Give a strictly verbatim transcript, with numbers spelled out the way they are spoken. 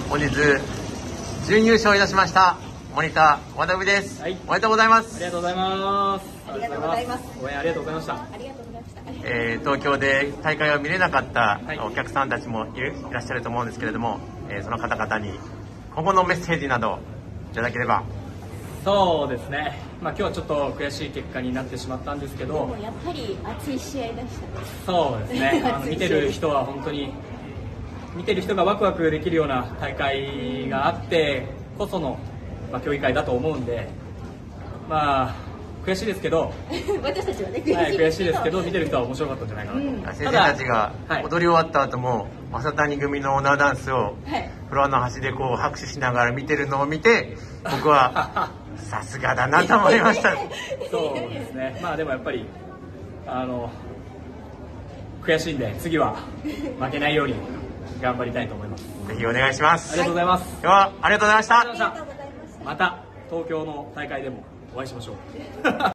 本日準優勝いたしましたモニター渡辺です、はい、おめでとうございます。 ありがとうございます。 ありがとうございます。 応援ありがとうございました。 ありがとうございました。 えー、東京で大会を見れなかったお客さんたちもいる、いらっしゃると思うんですけれども、えー、その方々に今後のメッセージなどいただければ。 そうですね、まあ、今日はちょっと悔しい結果になってしまったんですけど、でもやっぱり熱い試合でした。 そうですねあの見てる人は本当に見てる人がワクワクできるような大会があってこその、まあ、競技会だと思うんで、まあ悔しいですけど私たちはね、 はい、悔しいですけど見てる人は面白かったんじゃないかなと、うん、 先生たちが踊り終わった後も正谷組のオナーダンスをフロアの端でこう拍手しながら見てるのを見て僕はさすがだなと思いましたそうですね、まあでもやっぱりあの悔しいんで次は負けないように頑張りたいと思います。 ぜひお願いします。 ありがとうございます。 今日はありがとうございました。 また東京の大会でもお会いしましょう